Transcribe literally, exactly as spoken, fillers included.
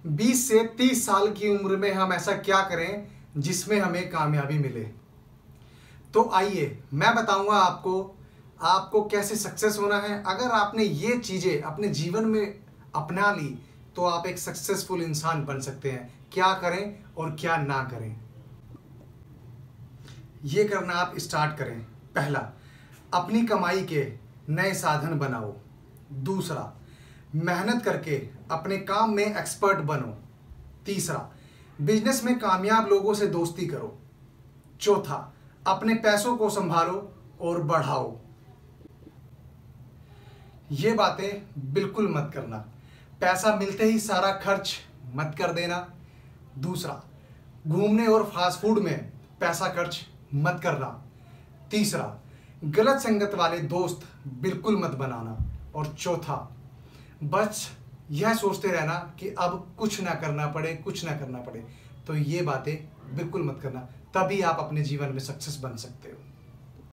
बीस से तीस साल की उम्र में हम ऐसा क्या करें जिसमें हमें कामयाबी मिले। तो आइए मैं बताऊंगा आपको आपको कैसे सक्सेस होना है। अगर आपने ये चीज़ें अपने जीवन में अपना ली तो आप एक सक्सेसफुल इंसान बन सकते हैं। क्या करें और क्या ना करें, ये करना आप स्टार्ट करें। पहला, अपनी कमाई के नए साधन बनाओ। दूसरा, मेहनत करके अपने काम में एक्सपर्ट बनो। तीसरा, बिजनेस में कामयाब लोगों से दोस्ती करो। चौथा, अपने पैसों को संभालो और बढ़ाओ। ये बातें बिल्कुल मत करना। पैसा मिलते ही सारा खर्च मत कर देना। दूसरा, घूमने और फास्ट फूड में पैसा खर्च मत करना। तीसरा, गलत संगत वाले दोस्त बिल्कुल मत बनाना। और चौथा, बस यह सोचते रहना कि अब कुछ ना करना पड़े कुछ ना करना पड़े। तो ये बातें बिल्कुल मत करना, तभी आप अपने जीवन में सक्सेस बन सकते हो।